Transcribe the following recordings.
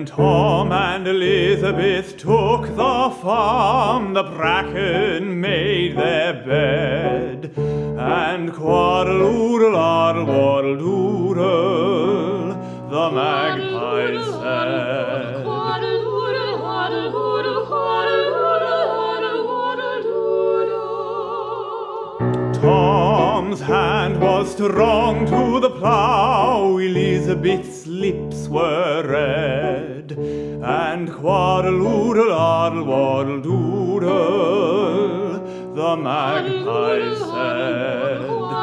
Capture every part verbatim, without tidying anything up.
When Tom and Elizabeth took the farm, the bracken made their bed, and quaddle-oodle, oddle, waddle, doodle, the magpies said. Tom's hand was strong to the plough, Elizabeth's lips were red, and quaddle-oodle, oddle, waddle, doodle, the magpie said.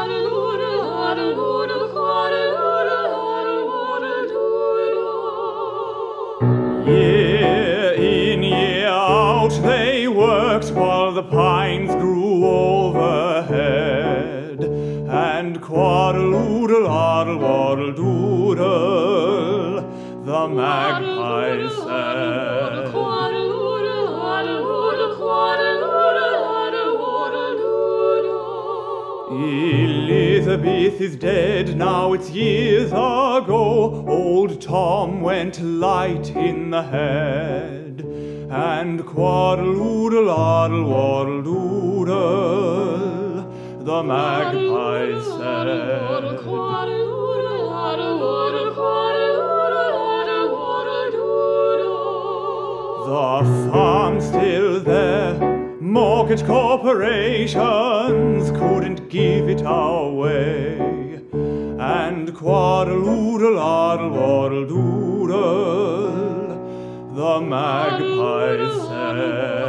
Year in, year out they worked while the pines grew overhead, and quaddle-oodle, oddle, waddle, doodle, the magpie said. Elizabeth is dead, now it's years ago. Old Tom went light in the head, and quaddle-oodle, oddle, waddle, doodle, the magpie said. The farm's still there, mortgage corporations couldn't give it away, and quaddle-oodle, oddle, waddle, doodle, the magpie said.